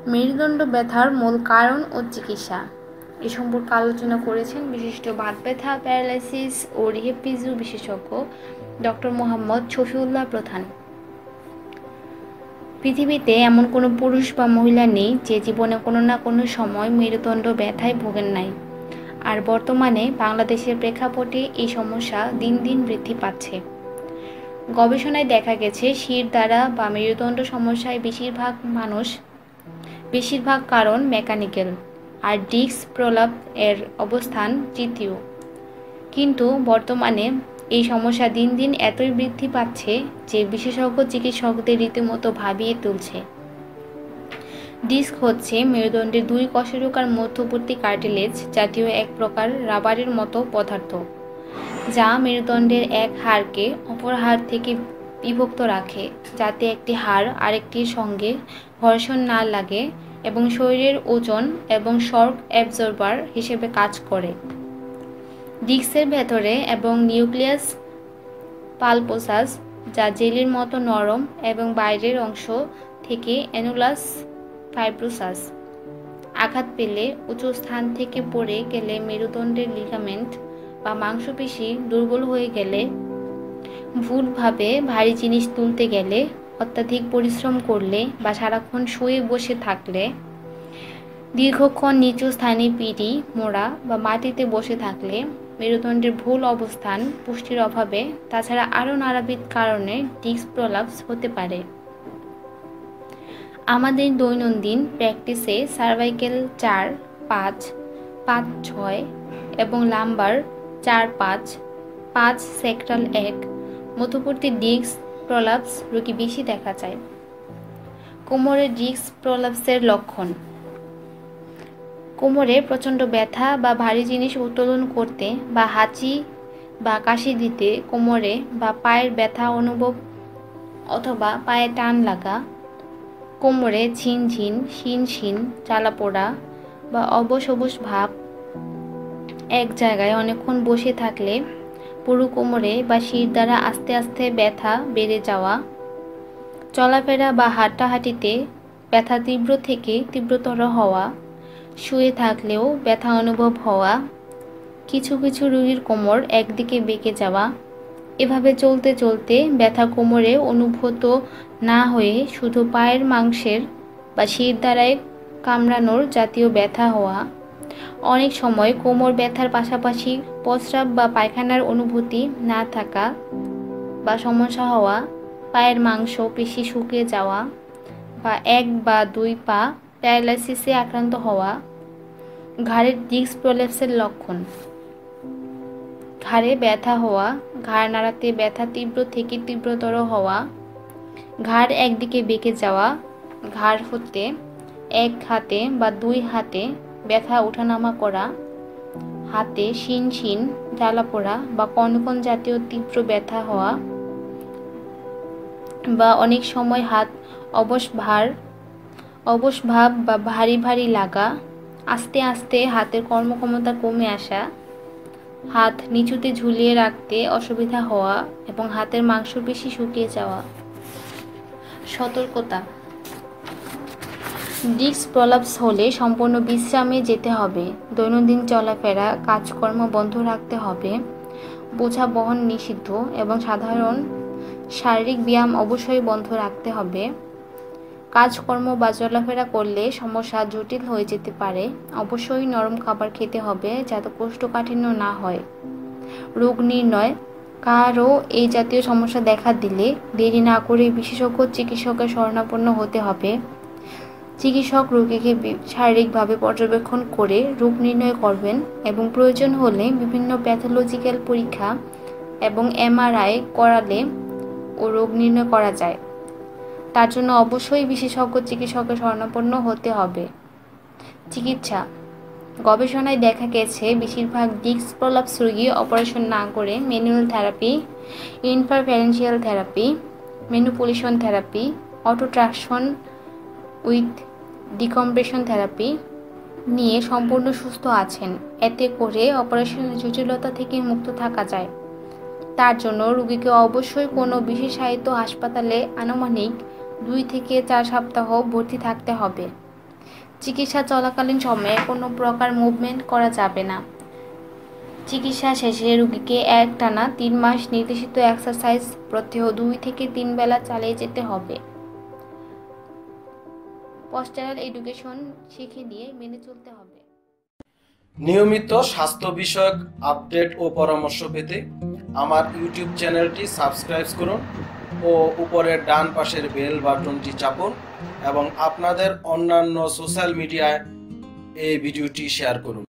মেরুদণ্ড ব্যথার মূল কারণ ও চিকিৎসা এ সম্পর্কে আলোচনা করেছেন বিশিষ্ট বাত ব্যথা, প্যারালাইসিস ও রিহ্যাব বিশেষজ্ঞ ডক্টর মোহাম্মদ শফিউল্লাহ প্রধান। পৃথিবীতে এমন কোনো পুরুষ বা মহিলা নেই যে জীবনে কোনো না কোনো সময় মেরুদণ্ড ব্যথায় ভোগেন নাই। আর বর্তমানে বাংলাদেশের প্রেক্ষাপটে এই সমস্যা দিন দিন বৃদ্ধি পাচ্ছে। গবেষণায় দেখা গেছে শিরদাঁড়া বা মেরুদণ্ড সমস্যায় বেশিরভাগ কারণ মেকানিক্যাল, আর ডিস্ক প্রলাপ এর অবস্থান তৃতীয়। কিন্তু বর্তমানে এই সমস্যা দিন দিন এতই বৃদ্ধি পাচ্ছে যে বিশেষজ্ঞ চিকিৎসকদের রীতিমতো ভাবিয়ে তুলছে। ডিস্ক হচ্ছে মেরুদণ্ডের দুই কশেরুকার মধ্যবর্তী কার্টিলেজ জাতীয় এক প্রকার রাবারের মতো পদার্থ, যা মেরুদণ্ডের এক হাড়কে অপর হাড় থেকে বিভক্ত রাখে, যাতে একটি হাড় আরেকটির সঙ্গে ঘর্ষণ না লাগে এবং শরীরের ওজন এবং শক অ্যাবজর্বার হিসেবে কাজ করে। ডিস্কের ভেতরে এবং নিউক্লিয়াস পালপোসাস, যা জেলির মতো নরম, এবং বাইরের অংশ থেকে অ্যানুলাস ফাইব্রোসাস। আঘাত পেলে, উঁচু স্থান থেকে পড়ে গেলে, মেরুদণ্ডের লিগামেন্ট বা মাংসপেশি দুর্বল হয়ে গেলে, ভুলভাবে ভারী জিনিস তুলতে গেলে, অত্যাধিক পরিশ্রম করলে বা সারাক্ষণ শুয়ে বসে থাকলে, দীর্ঘক্ষণ নিচু স্থানে পিঠি মোড়া বা মাটিতে বসে থাকলে, মেরুদণ্ডের ভুল অবস্থান, পুষ্টির অভাবে, তাছাড়া আরও নানাবিধ কারণে ডিস্ক প্রলাপস হতে পারে। আমাদের দৈনন্দিন প্র্যাকটিসে সার্ভাইকেল 4, 5, 5, 6 এবং লাম্বার 4, 5, 5 সেক্ট্রাল 1 মধ্যবর্তী ডিস্ক প্রলাপস রোগী বেশি দেখা যায়। কোমরের ডিস্ক প্রলাপসের লক্ষণ: কোমরে প্রচণ্ড ব্যথা বা ভারী জিনিস উত্তোলন করতে বা হাঁচি বা কাশি দিতে, কোমরে বা পায়ের ব্যথা অনুভব অথবা পায়ে টান লাগা, কোমরে ঝিনঝিন, শিনশিন, জ্বালাপোড়া বা অবশ অবশ ভাব, এক জায়গায় অনেকক্ষণ বসে থাকলে পুরো কোমরে বা শিরদাঁড়া আস্তে আস্তে ব্যথা বেড়ে যাওয়া, চলাফেরা বা হাঁটাহাঁটিতে ব্যথা তীব্র থেকে তীব্রতর হওয়া, শুয়ে থাকলেও ব্যথা অনুভব হওয়া, কিছু কিছু রোগীর কোমর একদিকে বেঁকে যাওয়া, এভাবে চলতে চলতে ব্যথা কোমরে অনুভূত না হয়ে শুধু পায়ের মাংসের বা শিরদাঁড়ায় কামড়ানোর জাতীয় ব্যথা হওয়া, অনেক সময় কোমর ব্যথার পাশাপাশি প্রস্রাব বা পায়খানার অনুভূতি না থাকা বা সমস্যা হওয়া, পায়ের মাংস পেশি শুকিয়ে যাওয়া বা 1 বা 2 পা প্যারালাইসিসে আক্রান্ত হওয়া। ঘাড়ের ডিস্ক প্রলাপসের লক্ষণ: ঘাড়ে ব্যথা হওয়া, ঘাড় নাড়াতে ব্যথা তীব্র থেকে তীব্রতর হওয়া, ঘাড় একদিকে বেঁকে যাওয়া, ঘাড় হতে এক হাতে বা 2 হাতে ব্যথা ওঠানামা করা, হাতে শিনশিন, জ্বালাপোড়া বা কনকন জাতীয় তীব্র ব্যথা হওয়া, বা অনেক সময় হাত অবশ ভাব বা ভারী ভারী লাগা, আস্তে আস্তে হাতের কর্মক্ষমতা কমে আসা, হাত নিচুতে ঝুলিয়ে রাখতে অসুবিধা হওয়া এবং হাতের মাংসপেশি শুকিয়ে যাওয়া। সতর্কতা: ডিস্ক প্রলাপস হলে সম্পূর্ণ বিশ্রামে যেতে হবে, দৈনন্দিন চলাফেরা কাজকর্ম বন্ধ রাখতে হবে, বোঝা বহন নিষিদ্ধ এবং সাধারণ শারীরিক ব্যায়াম অবশ্যই বন্ধ রাখতে হবে। কাজকর্ম বা চলাফেরা করলে সমস্যা জটিল হয়ে যেতে পারে। অবশ্যই নরম খাবার খেতে হবে যাতে কোষ্ঠকাঠিন্য না হয়। রোগ নির্ণয়: কারও এই জাতীয় সমস্যা দেখা দিলে দেরি না করে বিশেষজ্ঞ চিকিৎসকের শরণাপন্ন হতে হবে। চিকিৎসক রোগীকে শারীরিকভাবে পর্যবেক্ষণ করে রোগ নির্ণয় করবেন এবং প্রয়োজন হলে বিভিন্ন প্যাথোলজিক্যাল পরীক্ষা এবং MRI করালে ও রোগ নির্ণয় করা যায়। তার জন্য অবশ্যই বিশেষজ্ঞ চিকিৎসকের শরণাপন্ন হতে হবে। চিকিৎসা: গবেষণায় দেখা গেছে বেশিরভাগ ডিস্ক প্রলাপস রোগী অপারেশন না করে manual therapy, interferential therapy, manipulation therapy, autotraction with decompression therapy নিয়ে সম্পূর্ণ সুস্থ আছেন। এতে করে অপারেশনের জটিলতা থেকে মুক্ত থাকা যায়। তার জন্য রোগীকে অবশ্যই কোনো বিশেষায়িত হাসপাতালে আনুমানিক 2 থেকে 4 সপ্তাহ ভর্তি থাকতে হবে। চিকিৎসা চলাকালীন সময়ে কোনো প্রকার মুভমেন্ট করা যাবে না। চিকিৎসা শেষে রোগীকে একটানা 3 মাস নির্দেশিত এক্সারসাইজ প্রত্যহ 2 থেকে 3 বেলা চালিয়ে যেতে হবে। পোস্টারাল এডুকেশন শিখে নিয়ে মেনে চলতে হবে। নিয়মিত স্বাস্থ্য বিষয়ক আপডেট ও পরামর্শ পেতে আমার ইউটিউব চ্যানেলটি সাবস্ক্রাইব করুন ও উপরের ডান পাশের বেল বাটনটি চাপুন এবং আপনাদের অন্যান্য সোশ্যাল মিডিয়ায় এই ভিডিওটি শেয়ার করুন।